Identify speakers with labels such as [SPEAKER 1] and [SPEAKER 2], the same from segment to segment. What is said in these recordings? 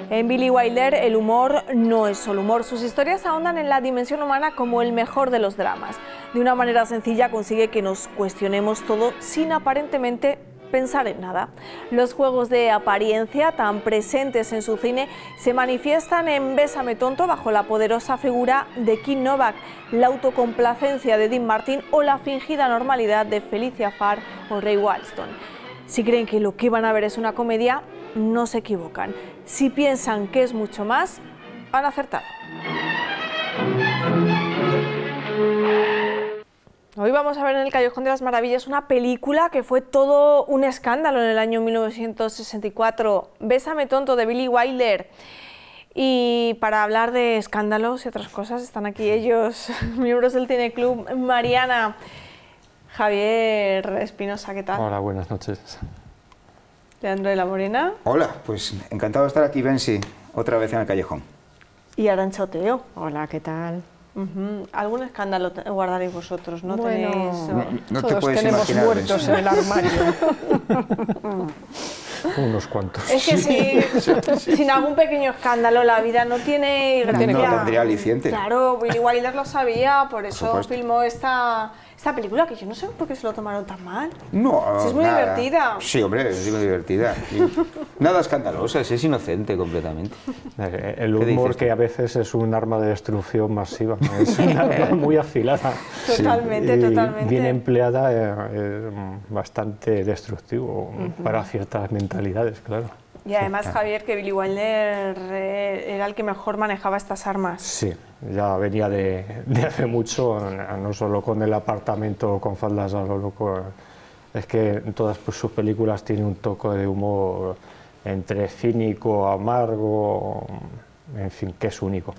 [SPEAKER 1] En Billy Wilder el humor no es solo humor, sus historias ahondan en la dimensión humana como el mejor de los dramas. De una manera sencilla consigue que nos cuestionemos todo sin aparentemente pensar en nada. Los juegos de apariencia tan presentes en su cine se manifiestan en Bésame tonto bajo la poderosa figura de Kim Novak, la autocomplacencia de Dean Martin o la fingida normalidad de Felicia Farr o Ray Walston. Si creen que lo que van a ver es una comedia, no se equivocan. Si piensan que es mucho más, han acertado. Hoy vamos a ver en El Callejón de las Maravillas una película que fue todo un escándalo en el año 1964, Bésame tonto, de Billy Wilder. Y para hablar de escándalos y otras cosas están aquí ellos, miembros del Cine Club, Mariana, Javier Espinosa, ¿qué tal?
[SPEAKER 2] Hola, buenas noches.
[SPEAKER 1] Leandro de la Morena.
[SPEAKER 3] Hola, pues encantado de estar aquí, Bensi, otra vez en El Callejón.
[SPEAKER 1] Y Arantxa Oteo.
[SPEAKER 4] Hola, ¿qué tal?
[SPEAKER 1] ¿Algún escándalo guardaréis vosotros? ¿No
[SPEAKER 4] bueno,
[SPEAKER 1] tenéis...?
[SPEAKER 3] No te
[SPEAKER 4] todos
[SPEAKER 3] puedes
[SPEAKER 4] tenemos
[SPEAKER 3] imaginar,
[SPEAKER 4] muertos en el armario.
[SPEAKER 2] Unos cuantos.
[SPEAKER 1] Es que sin algún pequeño escándalo la vida no tiene gracia.
[SPEAKER 3] No tendría aliciente.
[SPEAKER 1] Claro, Billy Wilder lo sabía, por eso
[SPEAKER 3] supuesto.
[SPEAKER 1] filmó esta película, que yo no sé por qué se lo tomaron tan mal.
[SPEAKER 3] No,
[SPEAKER 1] Si es muy
[SPEAKER 3] nada.
[SPEAKER 1] divertida.
[SPEAKER 3] Sí, hombre, es muy divertida. Y nada escandalosa, es inocente completamente.
[SPEAKER 2] El humor
[SPEAKER 3] dices tú?
[SPEAKER 2] que a veces es un arma de destrucción masiva, ¿no? Es un arma muy afilada.
[SPEAKER 1] Totalmente,
[SPEAKER 2] Y
[SPEAKER 1] totalmente.
[SPEAKER 2] bien empleada es bastante destructivo para ciertas mentalidades, claro.
[SPEAKER 1] Y además, Javier, que Billy Wilder era el que mejor manejaba estas armas.
[SPEAKER 2] Sí, ya venía de hace mucho, no solo con El apartamento con faldas a lo loco, es que en todas sus películas tiene un toque de humor entre cínico, amargo, en fin, que es único.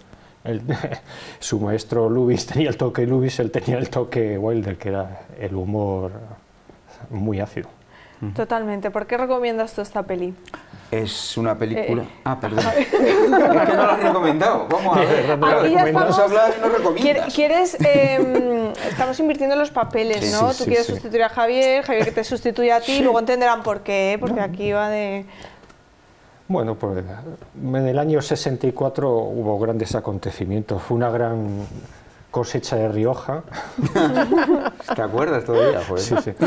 [SPEAKER 2] Su maestro Lubitsch tenía el toque Lubitsch, él tenía el toque Wilder, que era el humor muy ácido.
[SPEAKER 1] Totalmente. ¿Por qué recomiendas tú esta peli?
[SPEAKER 3] Es una película... perdón. Es que no la has recomendado. Vamos a ver.
[SPEAKER 1] Aquí ya estamos.
[SPEAKER 3] Vamos a hablar y no recomiendas.
[SPEAKER 1] ¿Quieres, estamos invirtiendo los papeles, ¿no? Tú quieres sustituir a Javier, Javier que te sustituye a ti, luego entenderán por qué, porque aquí va de...
[SPEAKER 2] Bueno, pues en el año 64 hubo grandes acontecimientos, fue una gran cosecha de Rioja.
[SPEAKER 3] ¿Te acuerdas todavía? Joder.
[SPEAKER 2] Sí, sí.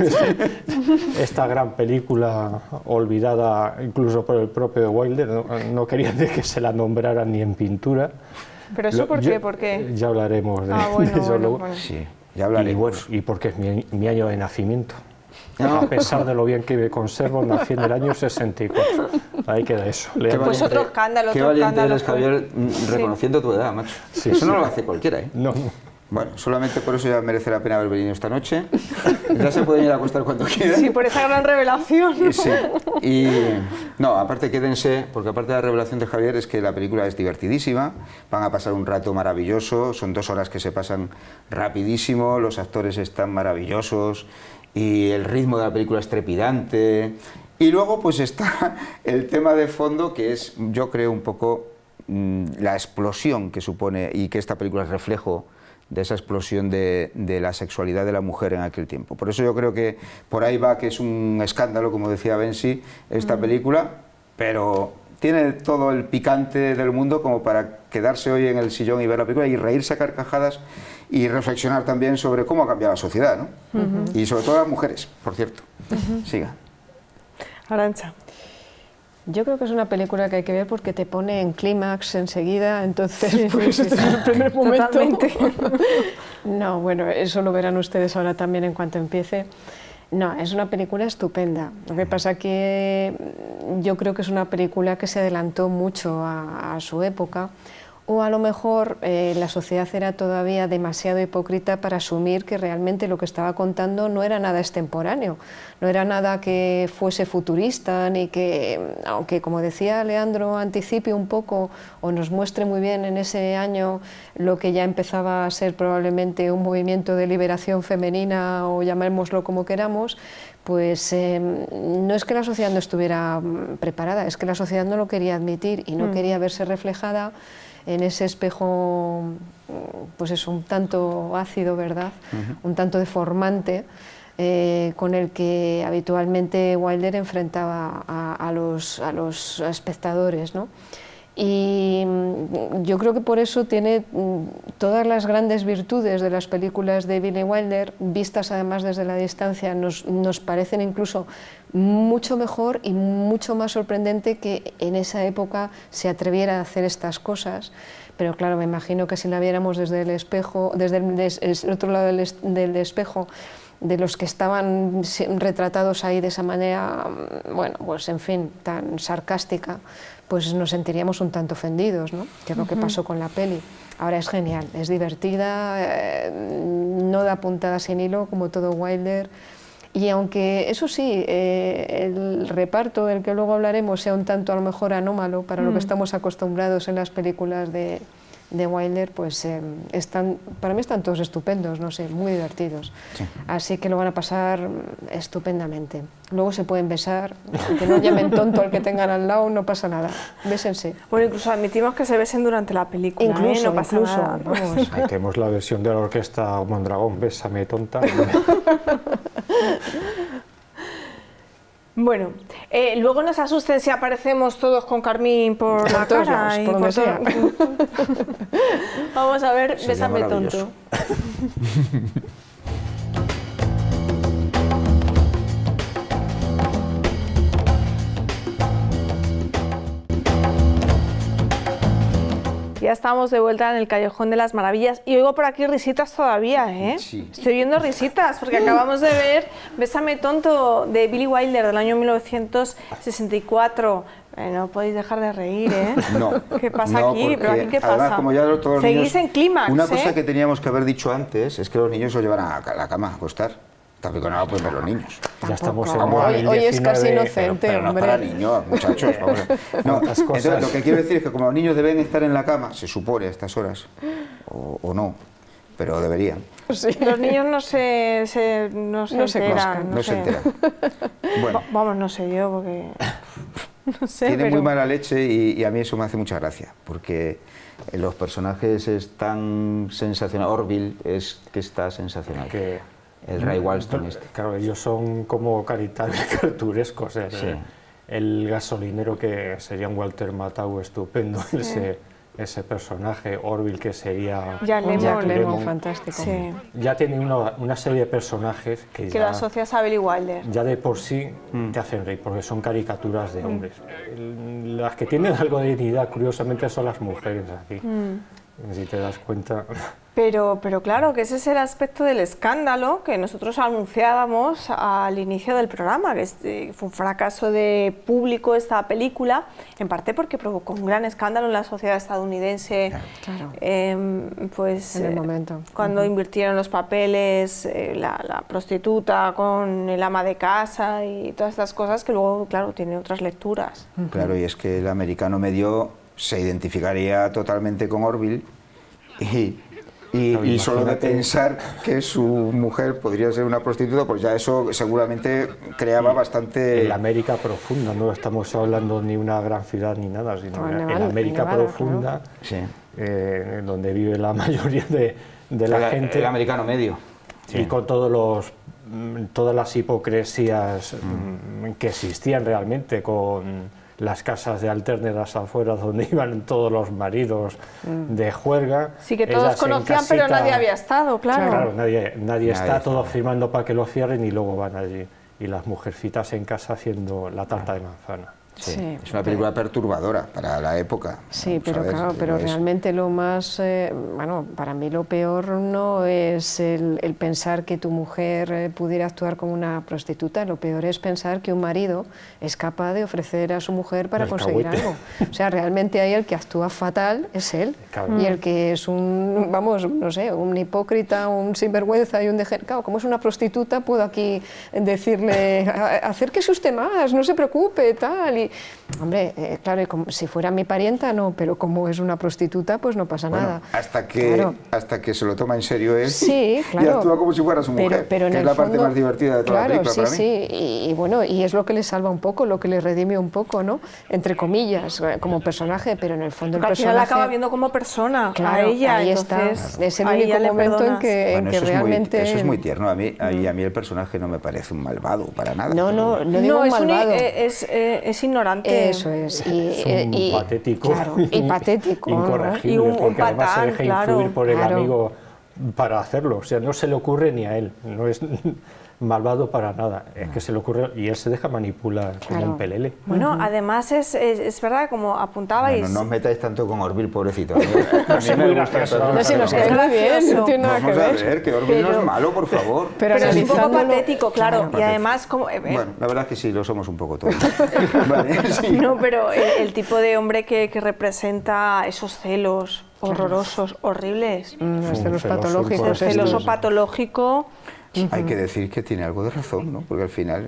[SPEAKER 2] Esta gran película olvidada incluso por el propio Wilder, no querían de que se la nombraran ni en pintura.
[SPEAKER 1] ¿Pero eso por qué? ¿Por qué?
[SPEAKER 2] Ya hablaremos de eso luego.
[SPEAKER 1] Bueno.
[SPEAKER 3] Sí, ya hablaremos.
[SPEAKER 2] Y bueno, y porque es mi año de nacimiento. A pesar de lo bien que me conservo, nací en el año 64. Ahí queda eso.
[SPEAKER 1] Pues otro escándalo,
[SPEAKER 3] Qué
[SPEAKER 1] otro
[SPEAKER 3] valiente
[SPEAKER 1] escándalo.
[SPEAKER 3] eres, Javier, reconociendo tu edad, macho.
[SPEAKER 2] Sí,
[SPEAKER 3] Eso
[SPEAKER 2] sí.
[SPEAKER 3] no lo hace cualquiera, ¿eh?
[SPEAKER 2] No.
[SPEAKER 3] Bueno, solamente por eso ya merece la pena haber venido esta noche. Ya se pueden ir a acostar cuando quieran.
[SPEAKER 1] Sí, por esa gran revelación.
[SPEAKER 3] Sí. Y no, aparte quédense, porque aparte de la revelación de Javier es que la película es divertidísima, van a pasar un rato maravilloso, son 2 horas que se pasan rapidísimo, los actores están maravillosos y el ritmo de la película es trepidante. Y luego pues está el tema de fondo que es, yo creo, un poco la explosión que supone y que esta película es reflejo de esa explosión de la sexualidad de la mujer en aquel tiempo. Por eso yo creo que por ahí va, que es un escándalo, como decía Bensi, esta película, pero tiene todo el picante del mundo como para quedarse hoy en el sillón y ver la película y reírse a carcajadas y reflexionar también sobre cómo ha cambiado la sociedad, ¿no? Y sobre todo las mujeres, por cierto. Siga.
[SPEAKER 1] Arantxa.
[SPEAKER 4] Yo creo que es una película que hay que ver porque te pone en clímax enseguida, entonces pues este es el primer momento.
[SPEAKER 1] Totalmente.
[SPEAKER 4] No, bueno, eso lo verán ustedes ahora también en cuanto empiece. No, es una película estupenda. Lo que pasa que yo creo que es una película que se adelantó mucho a su época, o a lo mejor la sociedad era todavía demasiado hipócrita para asumir que realmente lo que estaba contando no era nada extemporáneo, no era nada que fuese futurista, ni que, aunque como decía Leandro, anticipe un poco o nos muestre muy bien en ese año lo que ya empezaba a ser probablemente un movimiento de liberación femenina, o llamémoslo como queramos, pues no es que la sociedad no estuviera preparada, es que la sociedad no lo quería admitir y no quería verse reflejada en ese espejo, pues es un tanto ácido, ¿verdad? Un tanto deformante con el que habitualmente Wilder enfrentaba a los espectadores, ¿no? Y yo creo que por eso tiene todas las grandes virtudes de las películas de Billy Wilder, vistas además desde la distancia, nos parecen incluso mucho mejor y mucho más sorprendente que en esa época se atreviera a hacer estas cosas. Pero claro, me imagino que si la viéramos desde el espejo, desde el otro lado del espejo, de los que estaban retratados ahí de esa manera, bueno, pues en fin, tan sarcástica, pues nos sentiríamos un tanto ofendidos, ¿no? Que es lo que pasó con la peli. Ahora es genial, es divertida, no da puntada sin hilo, como todo Wilder, y aunque, eso sí, el reparto del que luego hablaremos sea un tanto a lo mejor anómalo para lo que estamos acostumbrados en las películas de Wilder, pues para mí están todos estupendos, no sé, muy divertidos. Sí. Así que lo van a pasar estupendamente. Luego se pueden besar, aunque no llamen tonto al que tengan al lado, no pasa nada. Bésense.
[SPEAKER 1] Bueno, incluso admitimos que se besen durante la película, no pasa nada.
[SPEAKER 2] Vamos. Ahí tenemos la versión de la orquesta Mondragón, Bésame tonta.
[SPEAKER 1] Bueno, luego nos asusten si aparecemos todos con carmín por la cara.
[SPEAKER 4] Por donde sea.
[SPEAKER 1] Vamos a ver, Bésame tonto. Ya estamos de vuelta en el Callejón de las Maravillas y oigo por aquí risitas todavía, ¿eh?
[SPEAKER 3] Sí.
[SPEAKER 1] Estoy viendo risitas porque acabamos de ver Bésame tonto de Billy Wilder del año 1964. No podéis dejar de reír, ¿eh?
[SPEAKER 3] No.
[SPEAKER 1] ¿Qué pasa aquí? ¿Pero aquí qué pasa?
[SPEAKER 3] Además, como ya todos los
[SPEAKER 1] Seguís
[SPEAKER 3] niños,
[SPEAKER 1] en clímax,
[SPEAKER 3] una cosa que teníamos que haber dicho antes es que los niños se llevan a la cama a acostar. Tampoco no lo pueden ver los niños.
[SPEAKER 2] Ya estamos en
[SPEAKER 4] hoy es casi inocente,
[SPEAKER 3] pero no
[SPEAKER 4] hombre.
[SPEAKER 3] para niños, muchachos. Vamos a... No, entonces, lo que quiero decir es que como los niños deben estar en la cama, se supone a estas horas, o no, pero deberían.
[SPEAKER 1] Sí. Los niños no se enteran.
[SPEAKER 3] No se enteran. Bueno.
[SPEAKER 1] Vamos, no sé yo, porque... No sé,
[SPEAKER 3] tiene muy mala leche y a mí eso me hace mucha gracia, porque los personajes están sensacionales. Orville es que está sensacional. El Ray Walston este.
[SPEAKER 2] Claro, ellos son como caricaturescos. El gasolinero, que sería un Walter Matthau estupendo, ese personaje, Orville, que sería
[SPEAKER 1] Jack
[SPEAKER 4] Lemmon, fantástico.
[SPEAKER 2] Sí. Ya tiene una serie de personajes que
[SPEAKER 1] lo asocias a Billy Wilder.
[SPEAKER 2] Ya de por sí te hacen reír, porque son caricaturas de hombres. Las que tienen algo de dignidad, curiosamente, son las mujeres aquí. Si te das cuenta.
[SPEAKER 1] Pero claro, que ese es el aspecto del escándalo que nosotros anunciábamos al inicio del programa, que fue un fracaso de público esta película, en parte porque provocó un gran escándalo en la sociedad estadounidense.
[SPEAKER 4] Claro.
[SPEAKER 1] Pues
[SPEAKER 4] en el momento.
[SPEAKER 1] Cuando invirtieron los papeles, la prostituta con el ama de casa y todas estas cosas que luego, claro, tienen otras lecturas.
[SPEAKER 3] Claro, y es que el americano medio se identificaría totalmente con Orville y solo de pensar que su mujer podría ser una prostituta, pues ya eso seguramente creaba bastante...
[SPEAKER 2] En la América profunda, no estamos hablando ni una gran ciudad ni nada, sino en la América profunda, donde vive la mayoría de la gente.
[SPEAKER 3] El americano medio.
[SPEAKER 2] Y con todas las hipocresías que existían realmente, con las casas de alterneras afuera donde iban todos los maridos de juerga.
[SPEAKER 1] Sí, que todos conocían, pero nadie había estado, claro.
[SPEAKER 2] Claro, nadie está, todos firmando para que lo cierren y luego van allí. Y las mujercitas en casa haciendo la tarta de manzana.
[SPEAKER 3] Sí, es una película perturbadora para la época.
[SPEAKER 4] Sí, pero claro, pero realmente lo más, bueno, para mí lo peor no es el pensar que tu mujer pudiera actuar como una prostituta, lo peor es pensar que un marido es capaz de ofrecer a su mujer para conseguir algo. O sea, realmente ahí el que actúa fatal es él, y el que es un, vamos, no sé, un hipócrita, un sinvergüenza y un degenerado, como es una prostituta, puedo aquí decirle, acérquese usted más, no se preocupe, tal, y, hombre, claro, si fuera mi parienta no, pero como es una prostituta, pues no pasa nada.
[SPEAKER 3] Hasta que se lo toma en serio él,
[SPEAKER 4] sí, claro,
[SPEAKER 3] y actúa como si fuera su mujer,
[SPEAKER 4] pero
[SPEAKER 3] que es la parte más divertida de toda la película para mí.
[SPEAKER 4] Sí, y bueno, y es lo que le salva un poco, lo que le redime un poco, ¿no? Entre comillas, como personaje, pero en el fondo el personaje...
[SPEAKER 1] Al final la acaba viendo como persona,
[SPEAKER 4] claro,
[SPEAKER 1] a ella,
[SPEAKER 4] ahí
[SPEAKER 1] entonces,
[SPEAKER 4] está. Es el único momento en que realmente...
[SPEAKER 3] Eso es muy tierno, a mí el personaje no me parece un malvado, para nada.
[SPEAKER 4] No digo un malvado.
[SPEAKER 1] Es ignorante.
[SPEAKER 4] Eso es.
[SPEAKER 2] Y patético.
[SPEAKER 4] Claro, y patético.
[SPEAKER 2] Incorregible,
[SPEAKER 1] Y un
[SPEAKER 2] porque además
[SPEAKER 1] patán,
[SPEAKER 2] se deja influir por el amigo para hacerlo. O sea, no se le ocurre ni a él. No es malvado para nada. Es que se le ocurre y él se deja manipular como un pelele.
[SPEAKER 1] Bueno, además es verdad, como apuntabais...
[SPEAKER 3] No os metáis tanto con Orville, pobrecito.
[SPEAKER 2] A mí me gusta eso.
[SPEAKER 4] No, si nos cae muy bien, no tiene nada que ver.
[SPEAKER 3] Vamos a ver, que Orville no es malo, por favor.
[SPEAKER 1] Pero es un poco patético, claro. Y además...
[SPEAKER 3] Bueno, la verdad es que sí, lo somos un poco todos. Vale, sí.
[SPEAKER 1] No, pero el tipo de hombre que representa esos celos horrorosos, horribles.
[SPEAKER 4] Los celos patológicos.
[SPEAKER 1] El celoso patológico...
[SPEAKER 3] Hay que decir que tiene algo de razón, ¿no? Porque al final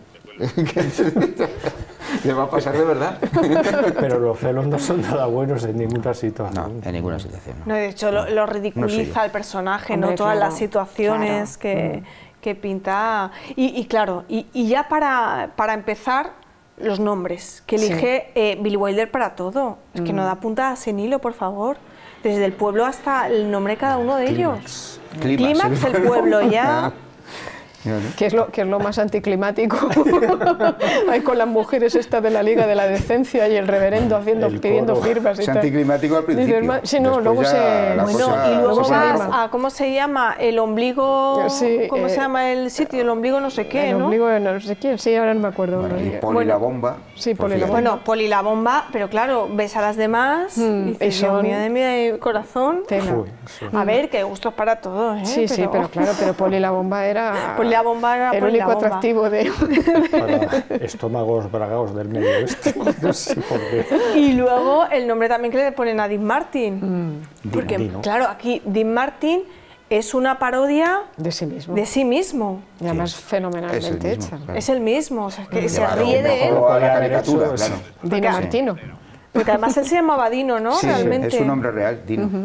[SPEAKER 3] le va a pasar de verdad.
[SPEAKER 2] Pero los celos no son nada buenos en ninguna situación.
[SPEAKER 3] No, en ninguna situación.
[SPEAKER 1] No, de hecho, lo ridiculiza el personaje, ¿no? Todas las situaciones que pinta. Y claro, y ya para empezar, los nombres que elige Billy Wilder para todo. Es que no da puntada sin hilo, por favor. Desde el pueblo hasta el nombre de cada uno de ellos. Clímax, el pueblo, ya...
[SPEAKER 4] ¿Qué es lo más anticlimático? Hay con las mujeres esta de la Liga de la Decencia y el reverendo pidiendo firmas y
[SPEAKER 3] es
[SPEAKER 4] tal.
[SPEAKER 3] anticlimático al principio.
[SPEAKER 4] Sí, no, luego se...
[SPEAKER 1] Bueno, y luego vas a, ¿cómo se llama? El ombligo...
[SPEAKER 4] Sí,
[SPEAKER 1] ¿cómo se llama el sitio? El ombligo no sé qué, ¿no?
[SPEAKER 4] El ombligo de no sé quién, sí, ahora no me acuerdo.
[SPEAKER 3] Bueno, y Poli la bomba.
[SPEAKER 4] Sí, Poli la bomba.
[SPEAKER 1] Bueno, Poli la bomba, pero claro, ves a las demás y dices, Dios mío de mi corazón. A ver, que gustos para todos, ¿eh?
[SPEAKER 4] Sí, pero claro, pero Poli la bomba era...
[SPEAKER 1] Poli la bomba era
[SPEAKER 4] el único atractivo de...
[SPEAKER 2] Para estómagos bragados del medio oeste. No sé por qué.
[SPEAKER 1] Y luego el nombre también que le ponen a Dean Martin. Porque, claro, aquí Dean Martin es una parodia
[SPEAKER 4] de sí mismo.
[SPEAKER 1] De sí mismo.
[SPEAKER 4] Y además fenomenalmente hecha.
[SPEAKER 1] Claro. Es el mismo, o sea, que se ríe de él.
[SPEAKER 3] A la caricatura, claro.
[SPEAKER 4] Dino Martino.
[SPEAKER 1] Porque además él se llamaba Dino, ¿no?
[SPEAKER 3] Sí,
[SPEAKER 1] realmente.
[SPEAKER 3] Es un nombre real, Dino.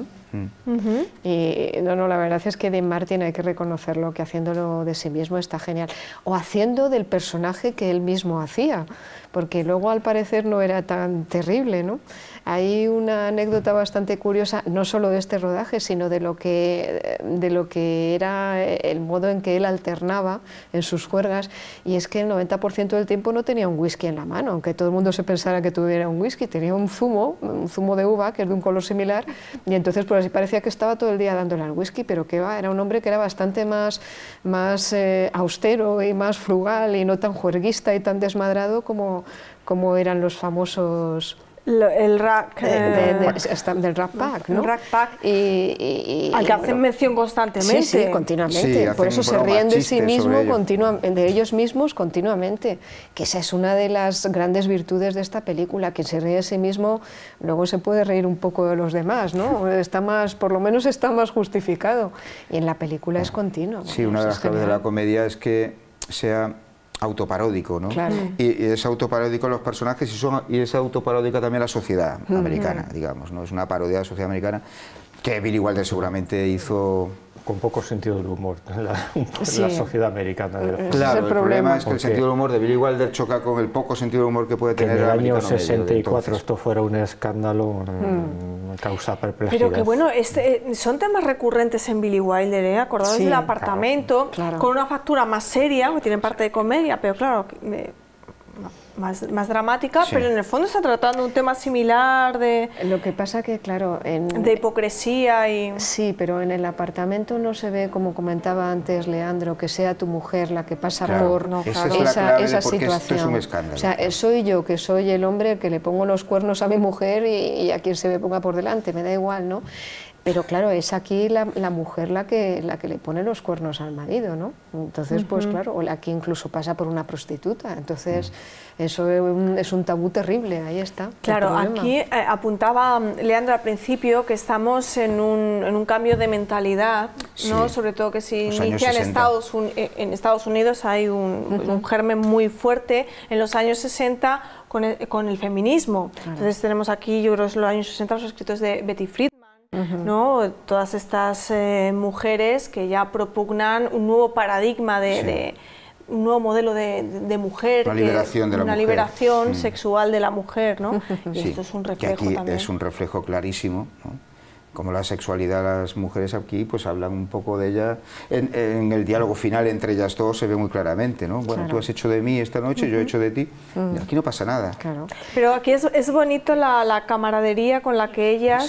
[SPEAKER 4] Y no, la verdad es que Dean Martin hay que reconocerlo, que haciéndolo de sí mismo está genial, o haciendo del personaje que él mismo hacía, porque luego al parecer no era tan terrible, ¿no? Hay una anécdota bastante curiosa, no solo de este rodaje, sino de lo que era el modo en que él alternaba en sus juergas, y es que el 90% del tiempo no tenía un whisky en la mano, aunque todo el mundo se pensara que tuviera un whisky, tenía un zumo de uva, que es de un color similar, y entonces pues así parecía que estaba todo el día dándole al whisky, pero que va, era un hombre que era bastante más austero y más frugal y no tan juerguista y tan desmadrado como eran los famosos...
[SPEAKER 1] El rack
[SPEAKER 4] del Rat Pack, ¿no?
[SPEAKER 1] El Rat Pack, al que hacen mención constantemente.
[SPEAKER 4] Sí, continuamente. Por eso se ríen de sí mismo, de ellos mismos continuamente. Que esa es una de las grandes virtudes de esta película, que se ríe de sí mismo, luego se puede reír un poco de los demás, ¿no? Está más, por lo menos está más justificado. Y en la película es continuo.
[SPEAKER 3] Sí, una de las claves de la comedia es que sea autoparódico, ¿no?
[SPEAKER 4] Claro.
[SPEAKER 3] Y es autoparódico los personajes y es autoparódica también la sociedad americana, digamos, ¿no? Es una parodia de la sociedad americana que Billy Wilder seguramente hizo...
[SPEAKER 2] Con poco sentido del humor, la sociedad americana.
[SPEAKER 3] Claro, el problema es que el sentido del humor de Billy Wilder choca con el poco sentido del humor que puede tener el americano medio.
[SPEAKER 2] En el año 64 esto fuera un escándalo, causa perplejidad.
[SPEAKER 1] Pero que bueno, son temas recurrentes en Billy Wilder, ¿eh? Acordados del apartamento, claro. Con una factura más seria, que tiene parte de comedia, pero claro... Más dramática, pero en el fondo está tratando un tema similar de...
[SPEAKER 4] Lo que pasa que, claro...
[SPEAKER 1] de hipocresía y...
[SPEAKER 4] Sí, pero en el apartamento no se ve, como comentaba antes Leandro, que sea tu mujer la que pasa por esa situación.
[SPEAKER 3] Esto es un escándalo.
[SPEAKER 4] O sea, soy yo, que soy el hombre que le pongo los cuernos a mi mujer y a quien se me ponga por delante, me da igual, ¿no? Pero claro, es aquí la mujer la que le pone los cuernos al marido, ¿no? Entonces, pues claro, o aquí incluso pasa por una prostituta. Entonces, eso es un tabú terrible, ahí está.
[SPEAKER 1] Claro, aquí apuntaba Leandro al principio que estamos en un cambio de mentalidad, ¿no? Sobre todo que se inicia en Estados Unidos hay un germen muy fuerte. En los años 60 con el feminismo. Claro. Entonces tenemos aquí, yo creo que en los años 60, los escritos de Betty Friedan, ¿no? Todas estas mujeres que ya propugnan un nuevo paradigma un nuevo modelo de mujer,
[SPEAKER 3] una
[SPEAKER 1] liberación sexual de la mujer, ¿no? Y
[SPEAKER 3] sí,
[SPEAKER 1] esto es un reflejo
[SPEAKER 3] que aquí
[SPEAKER 1] también.
[SPEAKER 3] es un reflejo clarísimo, ¿no? Como la sexualidad de las mujeres aquí, pues hablan un poco de ella, en el diálogo final entre ellas dos se ve muy claramente, ¿no? Bueno, tú has hecho de mí esta noche, yo he hecho de ti, y aquí no pasa nada.
[SPEAKER 4] Claro.
[SPEAKER 1] Pero aquí es bonito la camaradería con la que ellas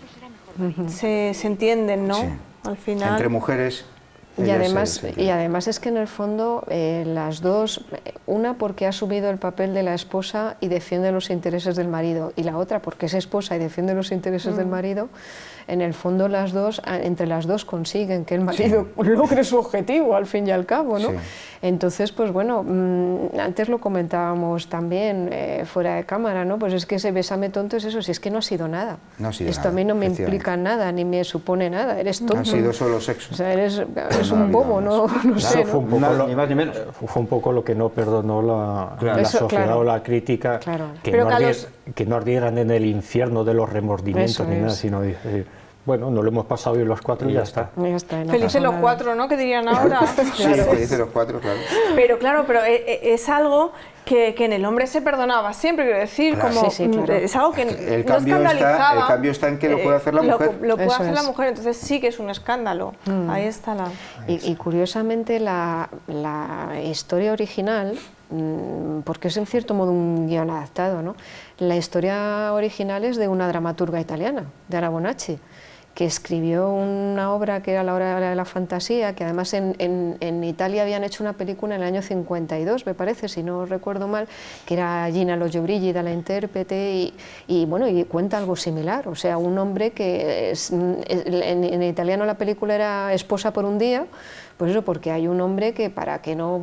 [SPEAKER 1] se entienden, ¿no?
[SPEAKER 3] Sí.
[SPEAKER 1] Al final.
[SPEAKER 3] Entre mujeres.
[SPEAKER 4] Y además es que en el fondo las dos, una porque ha asumido el papel de la esposa y defiende los intereses del marido, y la otra porque es esposa y defiende los intereses del marido, en el fondo las dos, entre las dos consiguen que el marido logre su objetivo al fin y al cabo, ¿no? Sí. Entonces, pues bueno, antes lo comentábamos también fuera de cámara, ¿no? Pues es que ese bésame tonto es eso, si es que no ha sido nada.
[SPEAKER 3] No ha sido
[SPEAKER 4] Esto
[SPEAKER 3] nada,
[SPEAKER 4] a mí no me implica nada, ni me supone nada, eres tonto.
[SPEAKER 3] Ha sido solo sexo.
[SPEAKER 4] O sea, eres un bobo, no sé.
[SPEAKER 2] Fue un poco ni más ni menos. Fue un poco lo que no perdonó la sociedad o la crítica, que no ardieran en el infierno de los remordimientos ni nada, sino bueno, nos lo hemos pasado bien los cuatro y ya está.
[SPEAKER 1] Felices los cuatro, ¿no? Que dirían ahora.
[SPEAKER 3] Sí, felices los cuatro, claro.
[SPEAKER 1] Pero es algo que en el hombre se perdonaba siempre, quiero decir, como es algo que no escandalizaba.
[SPEAKER 3] El cambio está en que lo puede hacer la mujer.
[SPEAKER 1] Lo puede hacer la mujer, entonces sí que es un escándalo. Ahí está la...
[SPEAKER 4] Y curiosamente la historia original, porque es en cierto modo un guión adaptado, ¿no? La historia original es de una dramaturga italiana, de Anna Bonacci, que escribió una obra que era la Hora de la Fantasía, que además en Italia habían hecho una película en el año 52, me parece, si no recuerdo mal, que era Gina Lollobrigida la intérprete, y bueno, y cuenta algo similar, o sea, un hombre que en italiano la película era Esposa por un día, pues eso, porque hay un hombre que para que no...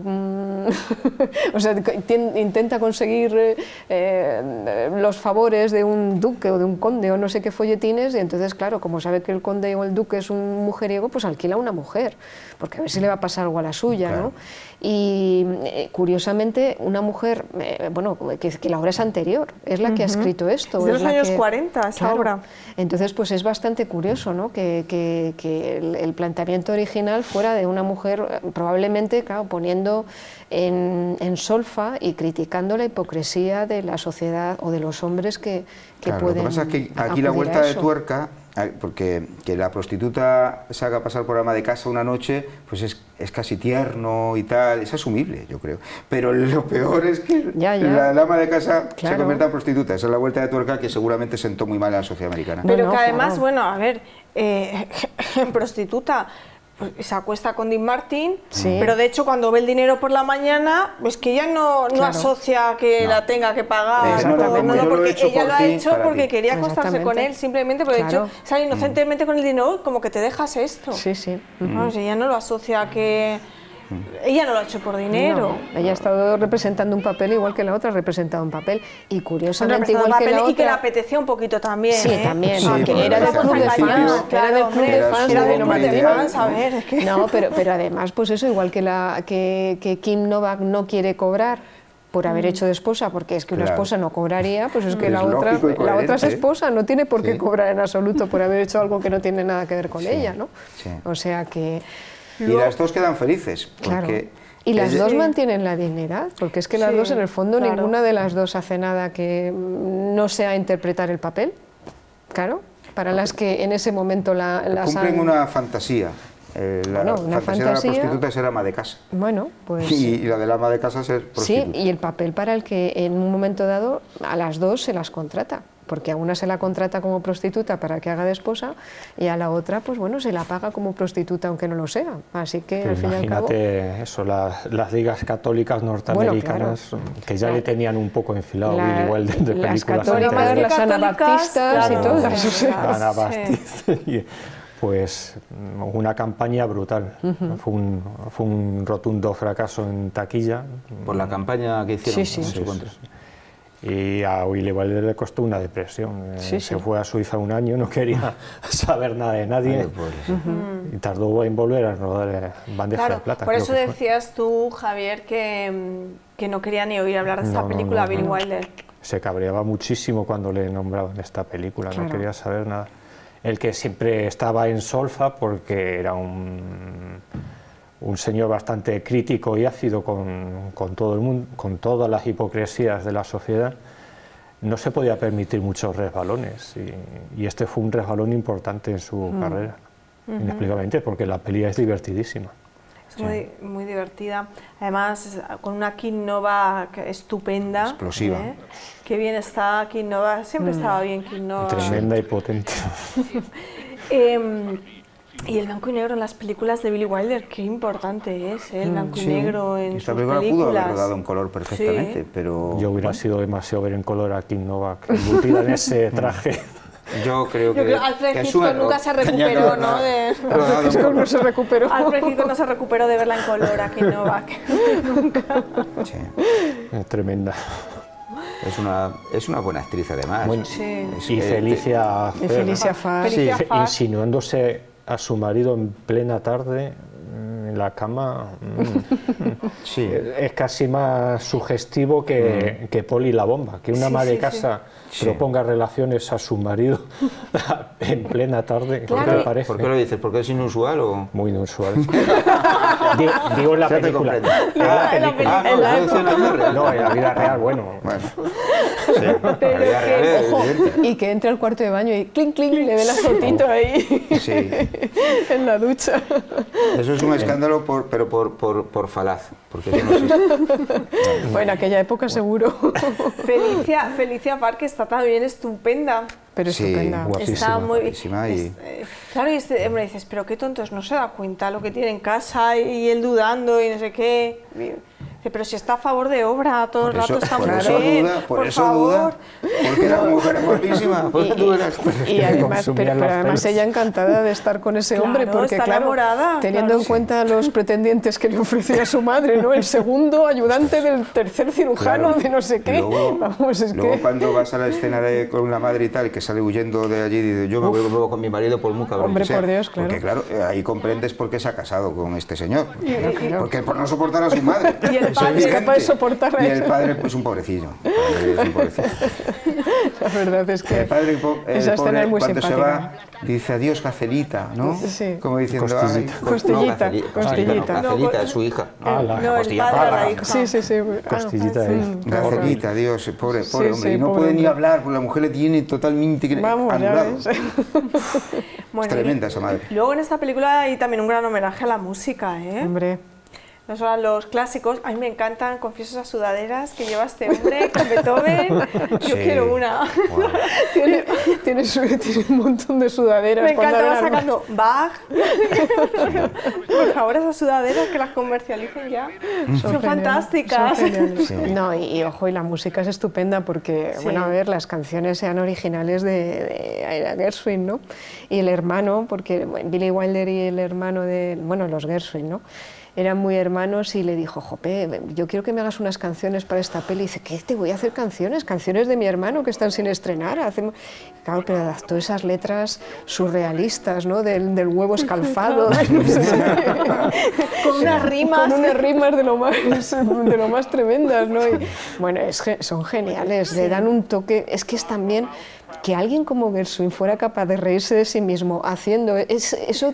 [SPEAKER 4] o sea, intenta conseguir los favores de un duque o de un conde o no sé qué folletines, y entonces, claro, como sabe que el conde o el duque es un mujeriego, pues alquila a una mujer, porque a ver si le va a pasar algo a la suya, ¿no? Y curiosamente, una mujer, bueno, que la obra es anterior, es la que ha escrito esto.
[SPEAKER 1] Es de los años 40, esa obra.
[SPEAKER 4] Entonces, pues es bastante curioso, ¿no? Que el planteamiento original fuera de una mujer, probablemente, claro, poniendo en solfa y criticando la hipocresía de la sociedad o de los hombres que pueden.
[SPEAKER 3] Lo que pasa es que aquí la vuelta de tuerca, porque que la prostituta se haga pasar por ama de casa una noche, pues es casi tierno y tal, es asumible, yo creo. Pero lo peor es que la ama de casa se convierta en prostituta. Esa es la vuelta de tuerca que seguramente sentó muy mal a la sociedad americana.
[SPEAKER 1] Pero que además, bueno, a ver, prostituta... se acuesta con Dean Martin, pero de hecho cuando ve el dinero por la mañana, pues que ella no asocia que la tenga que pagar, porque ella lo ha hecho porque quería acostarse con él, simplemente porque de hecho sale inocentemente con el dinero, como que te dejas esto. Vamos, ella no lo asocia a que... Ella no lo ha hecho por dinero.
[SPEAKER 4] No, ella ha estado representando un papel igual que la otra ha representado un papel, y curiosamente igual que la otra...
[SPEAKER 1] Y que le apetecía un poquito también.
[SPEAKER 4] Sí, también, que era del club de fans, era del club de fans,
[SPEAKER 1] a ver, es que...
[SPEAKER 4] No, pero además, pues eso, igual que Kim Novak no quiere cobrar por haber hecho de esposa, porque es que una esposa no cobraría, pues es que la otra es esposa, no tiene por qué cobrar en absoluto por haber hecho algo que no tiene nada que ver con ella, ¿no? O sea que...
[SPEAKER 3] Y las dos quedan felices, porque...
[SPEAKER 4] Y las dos mantienen la dignidad, porque es que las dos, en el fondo, ninguna de las dos hace nada que no sea interpretar el papel, claro, para las que en ese momento
[SPEAKER 3] cumplen una fantasía. La fantasía de la prostituta es ser ama de casa.
[SPEAKER 4] Bueno, pues...
[SPEAKER 3] Y la del ama de casa es ser prostituta.
[SPEAKER 4] Sí, y el papel para el que en un momento dado a las dos se las contrata, porque a una se la contrata como prostituta para que haga de esposa y a la otra, pues bueno, se la paga como prostituta aunque no lo sea. Así que al fin y al cabo...
[SPEAKER 2] Imagínate eso, las ligas católicas norteamericanas, que ya le tenían un poco enfilado, igual de películas.
[SPEAKER 4] Las católicas, las anabaptistas y todas.
[SPEAKER 2] Anabaptistas. Pues una campaña brutal. Fue un rotundo fracaso en taquilla.
[SPEAKER 3] Por la campaña que hicieron.
[SPEAKER 4] Sí.
[SPEAKER 2] Y a Billy Wilder le costó una depresión. Se fue a Suiza un año, no quería saber nada de nadie. Y tardó en volver a rodar Bandeja de Plata.
[SPEAKER 1] Por eso decías tú, Javier, que no quería ni oír hablar de esta película, Billy Wilder.
[SPEAKER 2] Se cabreaba muchísimo cuando le nombraban esta película, no quería saber nada. El que siempre estaba en solfa porque era un señor bastante crítico y ácido con todo el mundo, con todas las hipocresías de la sociedad, no se podía permitir muchos resbalones y este fue un resbalón importante en su carrera, inexplicablemente, porque la peli es divertidísima.
[SPEAKER 1] Es muy divertida, además con una Kim Novak estupenda.
[SPEAKER 3] Explosiva.
[SPEAKER 1] Qué bien está Kim Novak, siempre estaba bien Kim Novak.
[SPEAKER 2] Tremenda y potente.
[SPEAKER 1] Y el blanco y negro en las películas de Billy Wilder, qué importante es el blanco y negro en sus películas.
[SPEAKER 3] Esta película pudo haber rodado en color perfectamente, pero...
[SPEAKER 2] Yo hubiera sido demasiado ver en color a Kim Novak, embutida en ese traje.
[SPEAKER 3] Yo creo que
[SPEAKER 1] Alfred Hitchcock nunca se recuperó, ¿no?
[SPEAKER 4] Alfred Hitchcock no se recuperó.
[SPEAKER 1] Alfred Hitchcock no se recuperó de verla en color a Kim Novak. Nunca.
[SPEAKER 3] Sí.
[SPEAKER 2] Es tremenda.
[SPEAKER 3] Es una buena actriz, además.
[SPEAKER 2] Bueno, y Felicia Farr, insinuándose a su marido en plena tarde en la cama. Es casi más sugestivo que Polly la bomba, que una ama de casa proponga relaciones a su marido en plena tarde.
[SPEAKER 3] ¿Por qué, parece? ¿Por qué lo dices? ¿Porque es inusual o...?
[SPEAKER 2] Muy inusual. Digo en la película. No, en la vida real, bueno.
[SPEAKER 3] Sí, en la vida real,
[SPEAKER 4] ojo, y que entre al cuarto de baño y clink, clink, le dé la fotito ahí en la ducha.
[SPEAKER 3] Eso es un escándalo, pero por falaz, porque eso no existe.
[SPEAKER 4] Bueno, en aquella época seguro.
[SPEAKER 1] Felicia Farr, que está también estupenda.
[SPEAKER 4] Pero estupenda.
[SPEAKER 1] Está muy
[SPEAKER 3] guapísima
[SPEAKER 1] claro, y hombre, dices, pero qué tontos, no se da cuenta lo que tiene en casa y él dudando y no sé qué. Pero si está a favor de obra, todo el rato está muy bien,
[SPEAKER 3] por eso duda, porque la mujer es guapísima.
[SPEAKER 4] Y además, pero además ella encantada de estar con ese hombre, porque claro, teniendo en cuenta los pretendientes que le ofrecía su madre, ¿no? El segundo ayudante del tercer cirujano de no sé qué.
[SPEAKER 3] Luego, cuando vas a la escena con la madre y tal, que sale huyendo de allí, dice, yo me voy luego con mi marido por muy cabrón.
[SPEAKER 4] Hombre, por Dios, claro.
[SPEAKER 3] Porque claro, ahí comprendes por qué se ha casado con este señor. Porque por no soportar a su madre.
[SPEAKER 4] Es capaz de soportar a
[SPEAKER 3] y el padre, pues un pobrecillo.
[SPEAKER 4] La verdad es que
[SPEAKER 3] esa escena es muy simpática. Se va, dice adiós, Gacelita, ¿no?
[SPEAKER 4] Sí.
[SPEAKER 3] Como diciendo...
[SPEAKER 4] Costillita.
[SPEAKER 3] Gacelita es su hija.
[SPEAKER 1] No, el padre de la hija.
[SPEAKER 4] Sí.
[SPEAKER 2] Costillita
[SPEAKER 3] Gacelita, adiós, pobre hombre. Y no puede ni hablar, porque la mujer le tiene totalmente anulado. Es tremenda esa madre.
[SPEAKER 1] Luego en esta película hay también un gran homenaje a la música, ¿eh?
[SPEAKER 4] Hombre.
[SPEAKER 1] No solo a los clásicos, a mí me encantan, confieso, esas sudaderas que lleva este hombre con Beethoven. Yo quiero una.
[SPEAKER 4] Wow. Tiene un montón de sudaderas.
[SPEAKER 1] Me encanta, va sacando Bach. Por favor, esas sudaderas que las comercialicen ya. Son fantásticas.
[SPEAKER 4] No, y ojo, y la música es estupenda porque, bueno, a ver, las canciones eran originales de Gershwin, ¿no? Y el hermano, porque Billy Wilder y el hermano de, bueno, los Gershwin, ¿no? Eran muy hermanos y le dijo, Jope, yo quiero que me hagas unas canciones para esta peli. Y dice, ¿qué? Te voy a hacer canciones de mi hermano que están sin estrenar. Claro, pero adaptó esas letras surrealistas, ¿no? Del huevo escalfado. No sé,
[SPEAKER 1] con unas
[SPEAKER 4] rimas de lo más tremendas, ¿no? Y, bueno, son geniales, le dan un toque. Es que es también... Que alguien como Gershwin fuera capaz de reírse de sí mismo haciendo eso,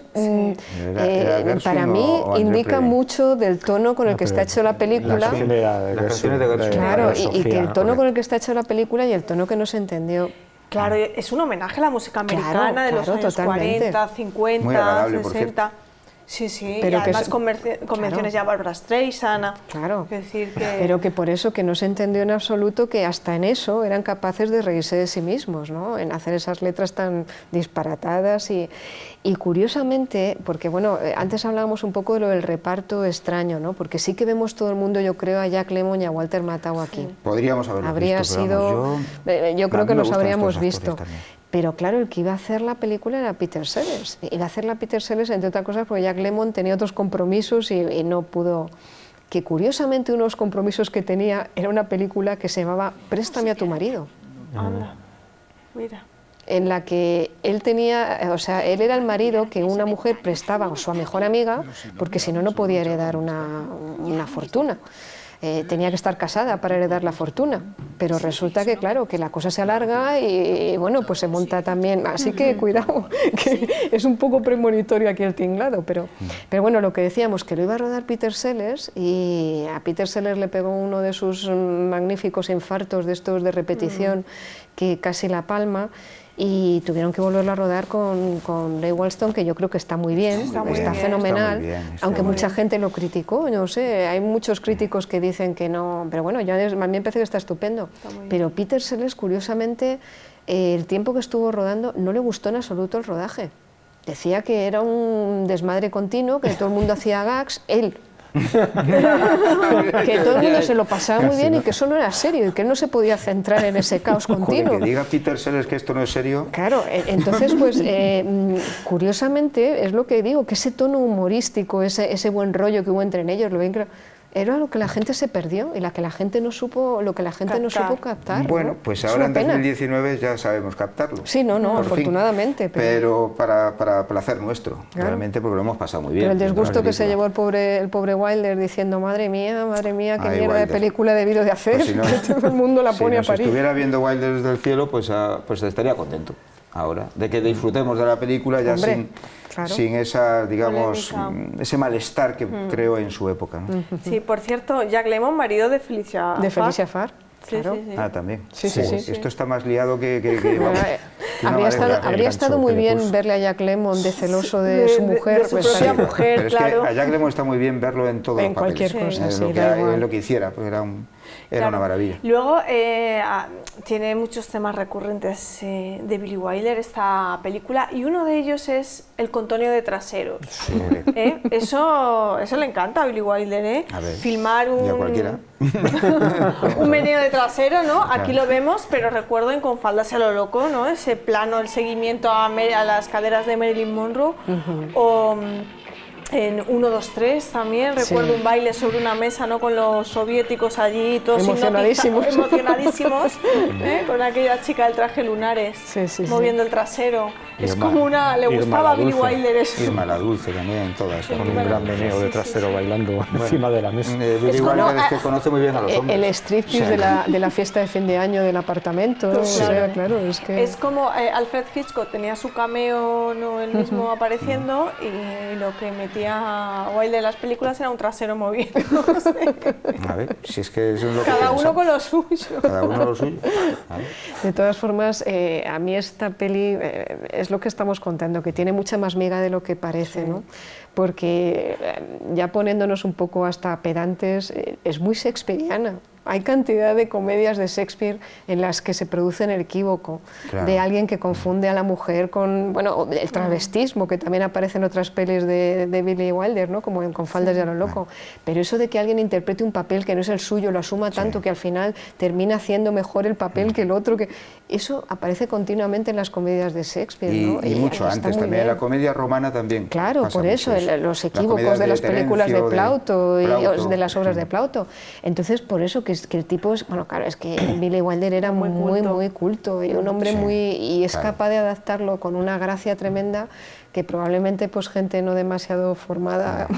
[SPEAKER 4] para mí indica mucho del tono con el que está hecho la película.
[SPEAKER 3] Las canciones de Gershwin.
[SPEAKER 4] Claro, y que el tono con el que está hecho la película y el tono que no se entendió.
[SPEAKER 1] Claro, es un homenaje a la música americana de los años 40, 50, 60. Sí, pero y además convenciones ya Barbra Streisand.
[SPEAKER 4] Claro,
[SPEAKER 1] decir
[SPEAKER 4] pero que por eso que no se entendió en absoluto que hasta en eso eran capaces de reírse de sí mismos, ¿no? En hacer esas letras tan disparatadas y curiosamente, porque bueno, antes hablábamos un poco de lo del reparto extraño, ¿no? Porque sí que vemos todo el mundo, yo creo, a Jack Lemmon y a Walter Matthau aquí.
[SPEAKER 3] Podríamos haberlo visto,
[SPEAKER 4] yo creo que los habríamos visto. Pero claro, el que iba a hacer la película era Peter Sellers. Iba a hacerla Peter Sellers, entre otras cosas, porque Jack Lemmon tenía otros compromisos y no pudo que curiosamente uno de los compromisos que tenía era una película que se llamaba Préstame a tu marido.
[SPEAKER 1] Anda, mira.
[SPEAKER 4] En la que él tenía, o sea, él era el marido que una mujer prestaba a su mejor amiga, porque si no, no podía heredar una fortuna. Tenía que estar casada para heredar la fortuna, pero resulta que, claro, que la cosa se alarga y bueno, pues se monta también, así que cuidado, que es un poco premonitorio aquí el tinglado, pero bueno, lo que decíamos, que lo iba a rodar Peter Sellers, y a Peter Sellers le pegó uno de sus magníficos infartos de estos de repetición que casi la palma, y tuvieron que volverlo a rodar con Ray Walston, que yo creo que está muy bien, está fenomenal, aunque mucha gente lo criticó, no sé, hay muchos críticos que dicen que no, pero bueno, yo a mí me parece que está estupendo, pero Peter Sellers, curiosamente, el tiempo que estuvo rodando no le gustó en absoluto el rodaje, decía que era un desmadre continuo, que todo el mundo hacía gags, él que todo el mundo se lo pasaba muy bien y que eso no era serio y que él no se podía centrar en ese caos continuo.
[SPEAKER 3] Joder, que diga Peter Sellers que esto no es serio.
[SPEAKER 4] Claro, entonces pues curiosamente es lo que digo, que ese tono humorístico, ese buen rollo que hubo entre ellos, lo bien que era lo que la gente se perdió y lo que la gente no supo captar.
[SPEAKER 3] Bueno,
[SPEAKER 4] ¿no?
[SPEAKER 3] pues ahora en 2019 ya sabemos captarlo.
[SPEAKER 4] Sí, no, afortunadamente.
[SPEAKER 3] Pero para placer nuestro, claro. Realmente, porque lo hemos pasado muy bien.
[SPEAKER 4] Pero el disgusto que se llevó el pobre Wilder diciendo, madre mía, qué mierda Wilder. De película he debido de hacer, pues si no, que todo el mundo la pone a parir.
[SPEAKER 3] Si estuviera viendo Wilder desde el cielo, pues estaría contento ahora, de que disfrutemos de la película ya sin esa, digamos, ese malestar que creó en su época, ¿no?
[SPEAKER 1] Sí, por cierto, Jack Lemmon, marido de Felicia Farr.
[SPEAKER 4] De Felicia Farr.
[SPEAKER 1] Claro.
[SPEAKER 4] Sí.
[SPEAKER 3] Ah, también.
[SPEAKER 4] Sí.
[SPEAKER 3] Esto está más liado que
[SPEAKER 4] habría estado muy bien verle a Jack Lemmon de celoso de su mujer.
[SPEAKER 1] De su propia mujer,
[SPEAKER 3] pero
[SPEAKER 1] claro.
[SPEAKER 3] Es que a Jack Lemmon está muy bien verlo en todo.
[SPEAKER 4] En cualquier cosa,
[SPEAKER 3] lo que hiciera, porque era una maravilla.
[SPEAKER 1] Luego tiene muchos temas recurrentes de Billy Wilder esta película, y uno de ellos es el contoneo de traseros.
[SPEAKER 3] Sí.
[SPEAKER 1] Eso le encanta a Billy Wilder, ¿eh?
[SPEAKER 3] A ver,
[SPEAKER 1] filmar
[SPEAKER 3] y a cualquiera.
[SPEAKER 1] un meneo de trasero, ¿no? Aquí lo vemos, pero recuerdo en Con faldas a lo loco, ¿no? Ese plano, el seguimiento a las caderas de Marilyn Monroe, o en 1, 2, 3 también, recuerdo un baile sobre una mesa, ¿no? Con los soviéticos allí, todos emocionadísimos, con aquella chica del traje lunares, moviendo el trasero. Es como le gustaba a Billy Wilder eso.
[SPEAKER 3] Irma la Dulce también, todas.
[SPEAKER 2] Con un gran meneo de trasero bailando encima de la mesa.
[SPEAKER 3] Billy Wilder es que conoce muy bien a los hombres.
[SPEAKER 4] El striptease de la fiesta de fin de año del apartamento. Claro, es que...
[SPEAKER 1] Es como Alfred Hitchcock tenía su cameo, ¿no? Él mismo apareciendo, y lo que metía a Wilder en las películas era un trasero moviendo.
[SPEAKER 3] A ver, si es que eso es lo que
[SPEAKER 1] cada uno con lo suyo.
[SPEAKER 3] Cada uno lo suyo.
[SPEAKER 4] De todas formas, a mí esta peli es lo que estamos contando, que tiene mucha más miga de lo que parece, ¿no? Porque ya poniéndonos un poco hasta pedantes, es muy shakespeariana. Hay cantidad de comedias de Shakespeare en las que se produce el equívoco, de alguien que confunde a la mujer con, bueno, el travestismo, que también aparece en otras pelis de Billy Wilder, ¿no? Como en Con faldas y a lo loco. Pero eso de que alguien interprete un papel que no es el suyo, lo asuma tanto que al final termina haciendo mejor el papel que el otro, eso aparece continuamente en las comedias de Shakespeare, ¿no?
[SPEAKER 3] Y mucho antes también, en la comedia romana también.
[SPEAKER 4] Claro, por eso, los equívocos de las películas de Plauto y de las obras de Plauto. Entonces, por eso que el tipo es, bueno, claro, es que Billy Wilder era muy culto y un hombre y es capaz de adaptarlo con una gracia tremenda, que probablemente pues gente no demasiado formada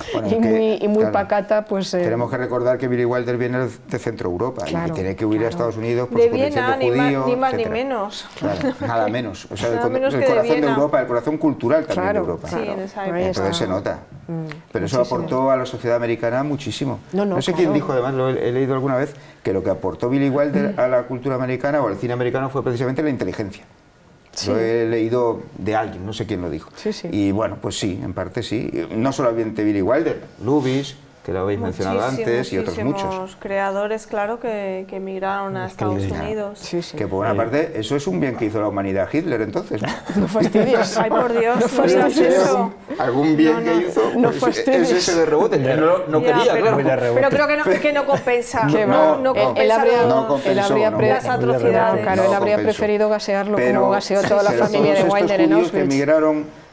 [SPEAKER 4] y muy pacata, pues...
[SPEAKER 3] Tenemos que recordar que Billy Wilder viene de Centro Europa y tiene que huir a Estados Unidos por
[SPEAKER 1] de
[SPEAKER 3] su condición de judío,
[SPEAKER 1] ni más ni menos.
[SPEAKER 3] Claro, nada menos. O sea, el corazón de Europa, el corazón cultural también de Europa.
[SPEAKER 1] Sí, en esa época.
[SPEAKER 3] Entonces se nota. Pero eso aportó a la sociedad americana muchísimo. No sé quién dijo, además, lo he leído alguna vez, que lo que aportó Billy Wilder a la cultura americana o al cine americano fue precisamente la inteligencia. Lo he leído de alguien, no sé quién lo dijo. Y bueno, pues sí, en parte sí. No solamente Billy Wilder, Lubitsch, que lo habéis mencionado antes, y otros muchos.
[SPEAKER 1] Creadores, claro, que emigraron a Estados Unidos.
[SPEAKER 3] Que por una parte, eso es un bien que hizo la humanidad Hitler, entonces, ¿no?
[SPEAKER 4] No fastidies.
[SPEAKER 1] Ay, por Dios, no fastidies eso.
[SPEAKER 3] Algún bien que hizo, pues, es ese de rebote. No quería, claro.
[SPEAKER 1] Pero creo que no compensa.
[SPEAKER 4] No compensa las
[SPEAKER 1] atrocidades.
[SPEAKER 4] Claro, él habría preferido gasearlo como gaseó toda la familia de Wilder en Auschwitz.
[SPEAKER 3] Que emigraron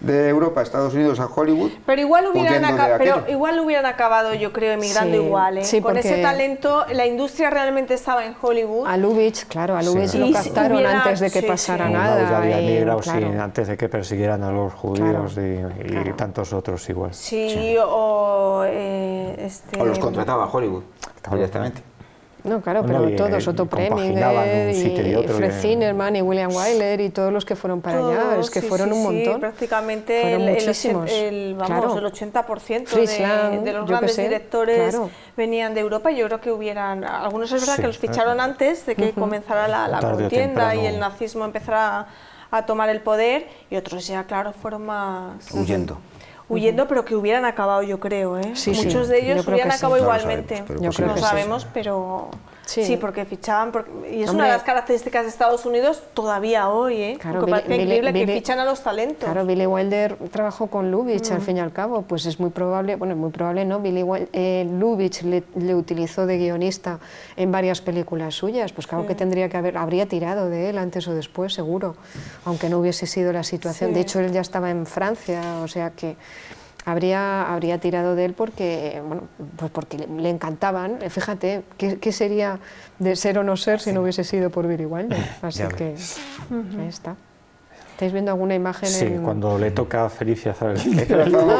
[SPEAKER 3] de Europa a Estados Unidos, a Hollywood.
[SPEAKER 1] Pero igual
[SPEAKER 3] huyendo
[SPEAKER 1] hubieran acabado, yo creo, emigrando igual, ¿eh?
[SPEAKER 4] Sí,
[SPEAKER 1] con
[SPEAKER 4] porque
[SPEAKER 1] ese talento, la industria realmente estaba en Hollywood.
[SPEAKER 4] A Lubitsch, claro, a Lubitsch lo captaron antes de que pasara nada.
[SPEAKER 2] Ya había emigrado,
[SPEAKER 4] claro.
[SPEAKER 2] sí, antes de que persiguieran a los judíos y tantos otros igual.
[SPEAKER 1] Sí, o
[SPEAKER 3] los contrataba Hollywood directamente.
[SPEAKER 4] No, claro, pero todos, Otto Preminger y Fred Zinnemann y William Wyler y todos los que fueron para allá, es que fueron un montón.
[SPEAKER 1] Sí, prácticamente
[SPEAKER 4] fueron muchísimos.
[SPEAKER 1] el 80% de los grandes directores venían de Europa. Yo creo que algunos es verdad que los ficharon antes de que comenzara la contienda y el nazismo empezara a tomar el poder, y otros ya, claro, fueron más... Huyendo, pero que hubieran acabado, yo creo, ¿eh? Muchos de ellos hubieran acabado igualmente. No sabemos, pero sí, porque fichaban, y es una de las características de Estados Unidos todavía hoy, ¿eh?
[SPEAKER 4] Claro,
[SPEAKER 1] porque parece increíble que fichan a los talentos.
[SPEAKER 4] Claro, Billy Wilder trabajó con Lubitsch, al fin y al cabo, pues es muy probable, bueno, muy probable no, Lubitsch le utilizó de guionista en varias películas suyas, pues claro que habría tirado de él antes o después, seguro, aunque no hubiese sido la situación. De hecho, él ya estaba en Francia, o sea que habría tirado de él porque, bueno, pues porque le encantaban. Fíjate, ¿qué sería de ser o no ser si no hubiese sido por Billy Wilder? Así que ahí está. ¿Estáis viendo alguna imagen?
[SPEAKER 2] Sí, cuando le toca a Felicia hacer
[SPEAKER 4] justo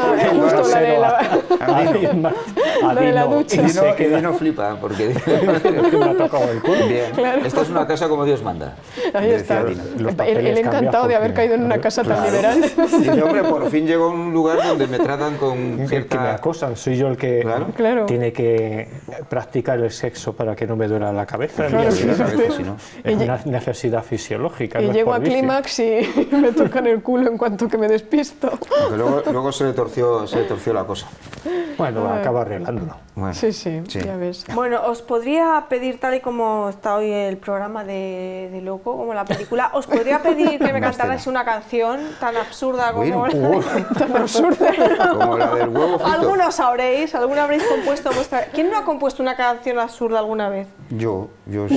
[SPEAKER 4] la de la ducha.
[SPEAKER 3] Y Dino flipa porque
[SPEAKER 2] me ha tocado el culo.
[SPEAKER 3] Bien. Claro. Esta es una casa como Dios manda.
[SPEAKER 4] Ahí está. Él encantado de haber caído en una casa tan liberal.
[SPEAKER 3] Dice, hombre, por fin llego a un lugar donde me tratan con cierta...
[SPEAKER 2] Que me acosan, soy yo el que tiene que practicar el sexo para que no me duela la cabeza. Es una necesidad fisiológica.
[SPEAKER 4] Y llego a clímax y me tocan el culo en cuanto que me despisto.
[SPEAKER 3] Aunque luego se le torció la cosa.
[SPEAKER 2] Bueno, acaba arreglándolo.
[SPEAKER 4] Bueno, sí, ya ves.
[SPEAKER 1] Bueno, os podría pedir, tal y como está hoy el programa de Loco, como la película, os podría pedir que me cantarais una canción tan absurda como
[SPEAKER 4] tan absurda
[SPEAKER 3] como la del huevo frito.
[SPEAKER 1] Algunos sabréis, alguna habréis compuesto vuestra... ¿Quién no ha compuesto una canción absurda alguna vez?
[SPEAKER 3] Yo sí.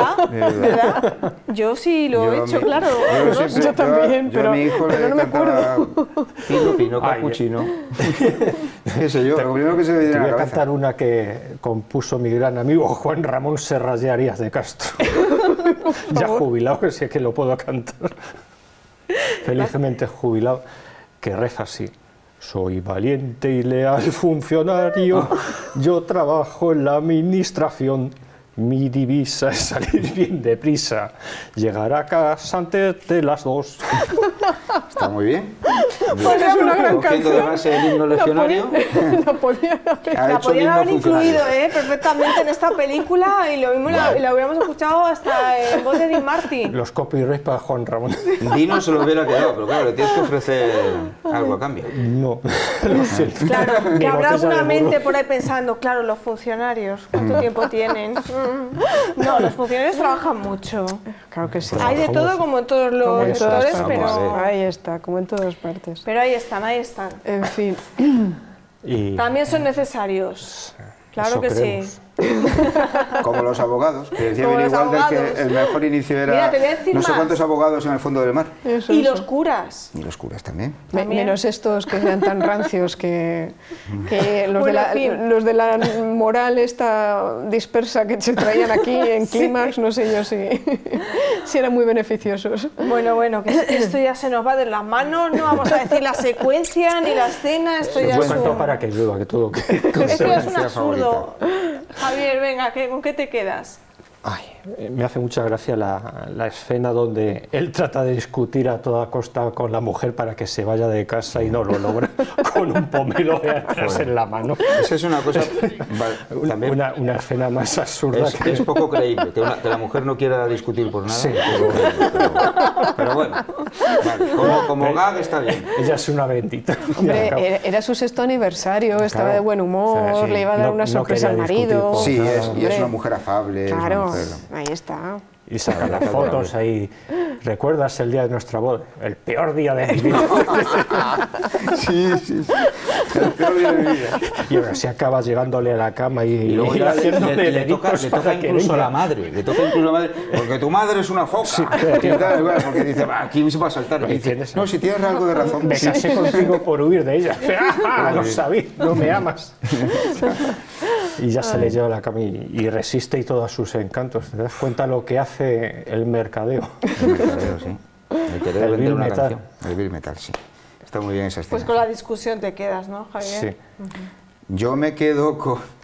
[SPEAKER 1] ¿Verdad? Yo sí lo he hecho, claro.
[SPEAKER 4] Yo también, pero
[SPEAKER 3] a mi hijo le
[SPEAKER 4] no me acuerdo.
[SPEAKER 3] Pino, capuchino. ¿Qué sé yo? Lo primero que se me viene a la cabeza.
[SPEAKER 2] Voy a cantar una que compuso mi gran amigo Juan Ramón Serras de Arias de Castro. Ya jubilado, que sé que lo puedo cantar. Felizmente jubilado, que reza así. Soy valiente y leal funcionario, yo trabajo en la administración. Mi divisa es salir bien deprisa, llegar a casa antes de las 2.
[SPEAKER 3] Está muy bien.
[SPEAKER 4] Pues es una gran
[SPEAKER 3] canción. De base el himno legionario.
[SPEAKER 1] La podían haber incluido perfectamente en esta película y lo mismo la hubiéramos escuchado hasta en voz de Dean Martin.
[SPEAKER 2] Los copyrights para Juan Ramón.
[SPEAKER 3] Dino se lo hubiera quedado, pero claro, le tienes que ofrecer algo a cambio.
[SPEAKER 2] No, lo siento.
[SPEAKER 1] Claro, que habrá alguna mente por ahí pensando, claro, los funcionarios, ¿cuánto tiempo tienen? No, los funcionarios trabajan mucho.
[SPEAKER 4] Claro que sí.
[SPEAKER 1] Hay de todo como en todos los sectores, pero...
[SPEAKER 4] Ahí está, como en todas partes.
[SPEAKER 1] Pero ahí están.
[SPEAKER 4] En fin.
[SPEAKER 1] También son necesarios. Claro que sí.
[SPEAKER 3] Como los abogados, que decía Billy Wilder que el mejor inicio era...
[SPEAKER 1] Mira, te voy a decir
[SPEAKER 3] no sé cuántos abogados en el fondo del mar.
[SPEAKER 1] Y los curas.
[SPEAKER 3] Y los curas también.
[SPEAKER 4] Menos estos que sean tan rancios que los de la moral esta dispersa que se traían aquí en Clímax, no sé yo si eran muy beneficiosos.
[SPEAKER 1] Bueno, que esto ya se nos va de las manos, no vamos a decir la secuencia ni la escena, esto ya es un...
[SPEAKER 2] para que llueva, que todo...
[SPEAKER 1] Esto es un absurdo. Javier, venga, ¿con qué te quedas?
[SPEAKER 2] Ay, me hace mucha gracia la escena donde él trata de discutir a toda costa con la mujer para que se vaya de casa y no lo logra, con un pomelo de atrás en la mano.
[SPEAKER 3] Esa es una cosa...
[SPEAKER 2] también una escena más absurda.
[SPEAKER 3] Es poco creíble, que la mujer no quiera discutir por nada. Sí. Pero bueno, como gag está bien.
[SPEAKER 2] Ella es una bendita.
[SPEAKER 4] Hombre, era su 6º aniversario, estaba de buen humor, le iba a dar una sorpresa al marido.
[SPEAKER 3] Sí, y es una mujer afable.
[SPEAKER 4] Claro. Ahí está.
[SPEAKER 2] Y saca las fotos ahí. ¿Recuerdas el día de nuestra boda? El peor día de mi vida.
[SPEAKER 3] Sí. el peor día de mi vida.
[SPEAKER 2] Y ahora se acaba llevándole a la cama y
[SPEAKER 3] luego ya
[SPEAKER 2] haciéndole
[SPEAKER 3] le toca incluso a la madre, porque tu madre es una foca. Sí, porque dice, aquí se va a saltar. Y dice, no, si tienes algo de razón.
[SPEAKER 2] Me casé contigo por huir de ella. Lo sabía, no me amas. Y ya se le lleva a la cama y resiste y todos sus encantos. ¿Te das cuenta lo que hace el mercadeo?
[SPEAKER 3] El mercadeo, sí. El que debe vender una canción. El Bill Metal, sí. Está muy bien esa escena.
[SPEAKER 1] Pues con la discusión te quedas, ¿no, Javier?
[SPEAKER 2] Sí.
[SPEAKER 3] Yo me quedo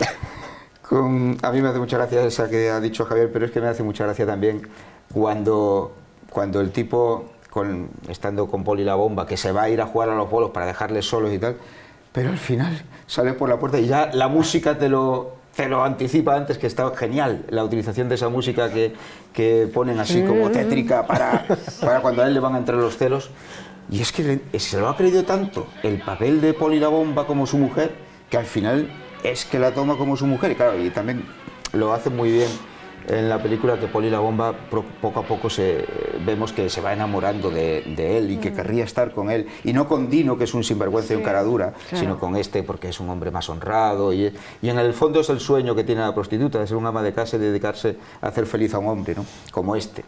[SPEAKER 3] con... A mí me hace mucha gracia esa que ha dicho Javier, pero es que me hace mucha gracia también cuando el tipo, estando con Poli la bomba, que se va a ir a jugar a los bolos para dejarles solos y tal, pero al final sale por la puerta y ya la música te lo anticipa antes, que está genial la utilización de esa música que ponen así como tétrica para cuando a él le van a entrar los celos. Y es que se lo ha creído tanto el papel de Poli la bomba como su mujer, que al final es que la toma como su mujer. Y claro, y también lo hace muy bien en la película, que Poli la bomba poco a poco vemos que se va enamorando de él y que querría estar con él. Y no con Dino, que es un sinvergüenza y un cara dura, sino con este, porque es un hombre más honrado. Y en el fondo es el sueño que tiene la prostituta, de ser una ama de casa y dedicarse a hacer feliz a un hombre, ¿no? Como este.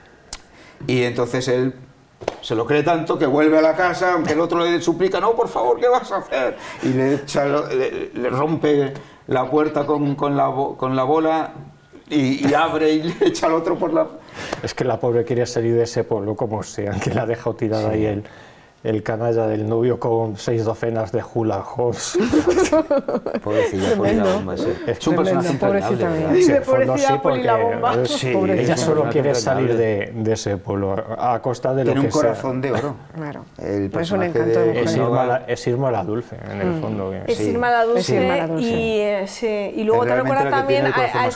[SPEAKER 3] Y entonces él se lo cree tanto que vuelve a la casa, aunque el otro le suplica, no, por favor, ¿qué vas a hacer? Y le rompe la puerta con la bola y abre y le echa al otro por la...
[SPEAKER 2] Es que la pobre quería salir de ese pueblo como sea, que la ha dejado tirada ahí el canalla del novio con 6 docenas de hula hoops.
[SPEAKER 3] Pobrecilla, Poli la bomba, sí. Es un personaje entrañable.
[SPEAKER 1] Dice, pobrecilla Poli la bomba.
[SPEAKER 2] Ella solo quiere salir de ese pueblo, a costa de lo que sea.
[SPEAKER 3] Tiene un corazón de oro.
[SPEAKER 4] Claro.
[SPEAKER 3] El
[SPEAKER 4] es un encanto de
[SPEAKER 2] es Irma la Dulce, en el fondo.
[SPEAKER 1] Es Irma la Dulce. Y luego te recuerda también a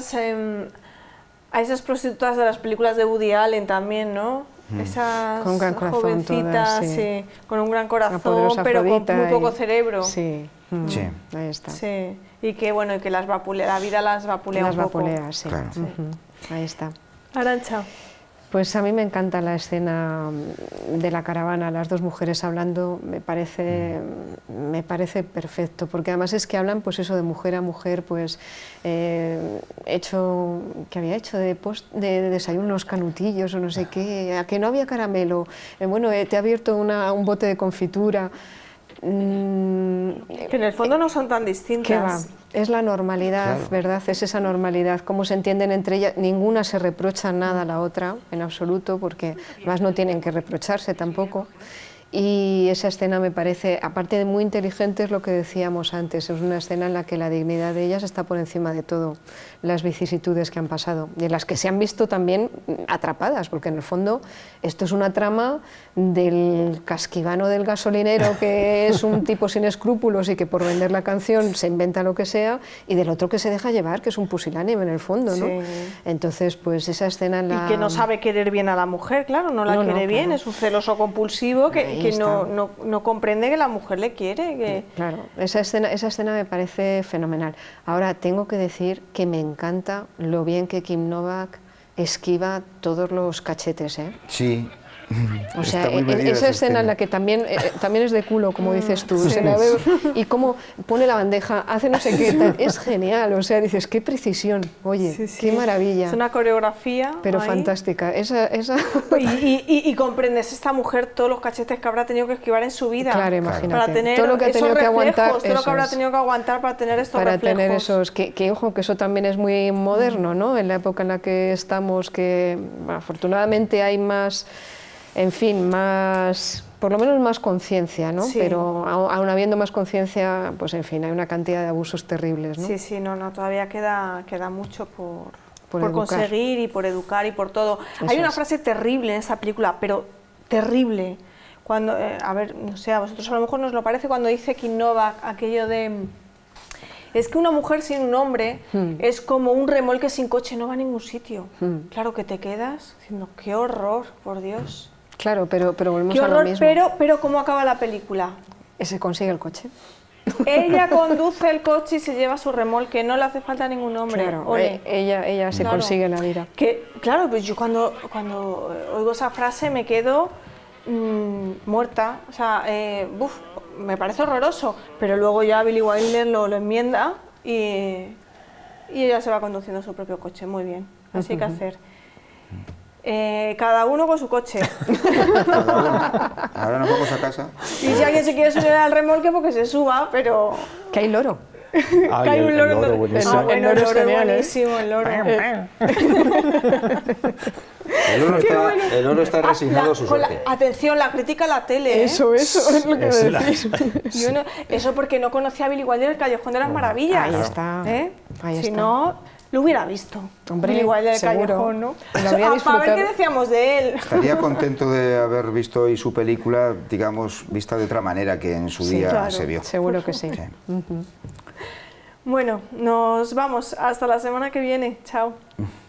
[SPEAKER 1] esas prostitutas de las películas de Woody Allen también, ¿no? Esas
[SPEAKER 4] con un gran corazón
[SPEAKER 1] jovencitas,
[SPEAKER 4] todas, sí.
[SPEAKER 1] Con un gran corazón, pero con muy poco cerebro.
[SPEAKER 4] Sí.
[SPEAKER 3] Sí.
[SPEAKER 4] Ahí está.
[SPEAKER 1] Sí. Y que bueno, y que la vida las vapulea un poco.
[SPEAKER 4] Vapulea, sí.
[SPEAKER 3] Claro.
[SPEAKER 4] Ahí está.
[SPEAKER 1] Arantxa.
[SPEAKER 4] Pues a mí me encanta la escena de la caravana, las dos mujeres hablando, me parece perfecto, porque además es que hablan, pues eso, de mujer a mujer, pues ¿qué había hecho? De desayunos canutillos o no sé qué, a que no había caramelo, bueno, te ha abierto un bote de confitura.
[SPEAKER 1] Que en el fondo no son tan distintas.
[SPEAKER 4] ¿Qué va? Es la normalidad, claro. ¿Verdad? Es esa normalidad, cómo se entienden entre ellas, ninguna se reprocha nada a la otra, en absoluto, porque más no tienen que reprocharse tampoco. Y esa escena me parece, aparte de muy inteligente, es lo que decíamos antes, es una escena en la que la dignidad de ellas está por encima de todo, las vicisitudes que han pasado, y en las que se han visto también atrapadas, porque en el fondo esto es una trama del casquivano del gasolinero, que es un tipo sin escrúpulos y que por vender la canción se inventa lo que sea, y del otro que se deja llevar, que es un pusilánime en el fondo, ¿no? Sí. Entonces, pues esa escena...
[SPEAKER 1] Y que no sabe querer bien a la mujer, claro, no la quiere bien, claro. Es un celoso compulsivo que no comprende que la mujer le quiere.
[SPEAKER 4] Claro, esa escena me parece fenomenal. Ahora, tengo que decir que me encanta lo bien que Kim Novak esquiva todos los cachetes, ¿eh?
[SPEAKER 3] Sí.
[SPEAKER 4] O sea, esa escena en la que también es de culo, como dices tú, sí. Y cómo pone la bandeja, hace no sé qué, es genial, o sea, dices, qué precisión, oye, sí, sí. Qué maravilla.
[SPEAKER 1] Es una coreografía.
[SPEAKER 4] Pero
[SPEAKER 1] ahí.
[SPEAKER 4] Fantástica.
[SPEAKER 1] Y comprendes, esta mujer, todos los cachetes que habrá tenido que esquivar en su vida.
[SPEAKER 4] Claro, imagínate.
[SPEAKER 1] Para tener
[SPEAKER 4] todo lo que ha tenido que aguantar.
[SPEAKER 1] Todo lo que habrá tenido que aguantar para tener estos reflejos.
[SPEAKER 4] Para tener esos, que ojo, que eso también es muy moderno, ¿no? En la época en la que estamos, que afortunadamente hay más... En fin, por lo menos más conciencia, ¿no? Sí. Pero aún habiendo más conciencia, pues en fin, hay una cantidad de abusos terribles, ¿no?
[SPEAKER 1] Sí, sí, no, todavía queda mucho por conseguir y por educar y por todo. Hay una frase terrible en esta película, pero terrible, cuando, a ver, no sé, a vosotros a lo mejor nos lo parece cuando dice Kim Novak aquello de... Es que una mujer sin un hombre es como un remolque sin coche, no va a ningún sitio. Claro que te quedas diciendo, qué horror, por Dios.
[SPEAKER 4] Claro, pero volvemos a lo mismo.
[SPEAKER 1] Pero ¿cómo acaba la película?
[SPEAKER 4] Se consigue el coche.
[SPEAKER 1] Ella conduce el coche y se lleva su remolque, no le hace falta ningún hombre.
[SPEAKER 4] Claro, ella se consigue la vida.
[SPEAKER 1] Claro, pues yo cuando oigo esa frase me quedo muerta, o sea, me parece horroroso, pero luego ya Billy Wilder lo enmienda y ella se va conduciendo su propio coche, muy bien, así hay que hacer. Cada uno con su coche.
[SPEAKER 3] Ahora nos vamos a casa.
[SPEAKER 1] Y si alguien se quiere subir al remolque, porque se suba, pero...
[SPEAKER 4] Que hay loro.
[SPEAKER 1] Que hay un loro.
[SPEAKER 2] El loro buenísimo.
[SPEAKER 1] Bueno, el loro es buenísimo, el loro.
[SPEAKER 3] El oro está resignado a su suerte.
[SPEAKER 1] Atención, la crítica a la tele.
[SPEAKER 4] Eso es lo que decís.
[SPEAKER 1] Eso porque no conocía a Billy Wilder, el Callejón de las Maravillas.
[SPEAKER 4] Ahí está. Ahí
[SPEAKER 1] si
[SPEAKER 4] está.
[SPEAKER 1] no, lo hubiera visto.
[SPEAKER 4] Hombre,
[SPEAKER 1] Billy Wilder, el
[SPEAKER 4] seguro.
[SPEAKER 1] Callejón, ¿no?
[SPEAKER 4] Lo habría
[SPEAKER 1] Para ver
[SPEAKER 4] disfrutado.
[SPEAKER 1] qué decíamos de él.
[SPEAKER 3] Estaría contento de haber visto hoy su película, digamos, vista de otra manera que en su día
[SPEAKER 1] claro.
[SPEAKER 3] se vio.
[SPEAKER 4] Seguro que sí.
[SPEAKER 1] Bueno, nos vamos. Hasta la semana que viene. Chao.